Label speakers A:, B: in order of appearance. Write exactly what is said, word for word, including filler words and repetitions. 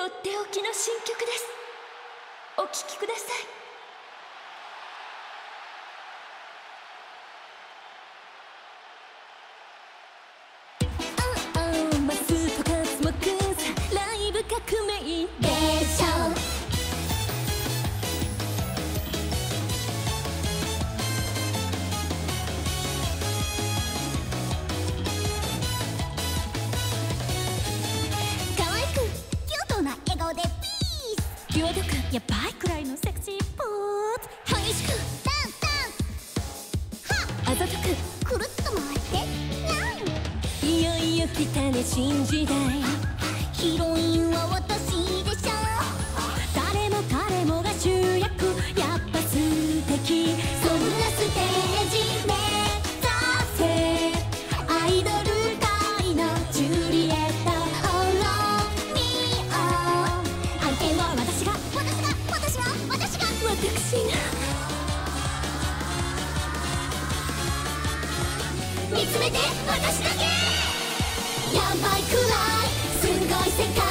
A: とっておきの新曲です。お聴きください。マスとかスモークさライブ革命でしょ。可愛くキュートな笑顔でピース。際どくやばいくらいのセクシーポーズ。激しくダンダンはっあざとくくるっと回っていよいよ来たね新時代。ヒロインは私でしょ。誰も彼もが主役。やっぱ素敵。そんなステージ目指せ。アイドル界のジュリエット。Follow me on。案件は私が私が私は私が私が見つめて私だけ。やばいくらいすごい世界。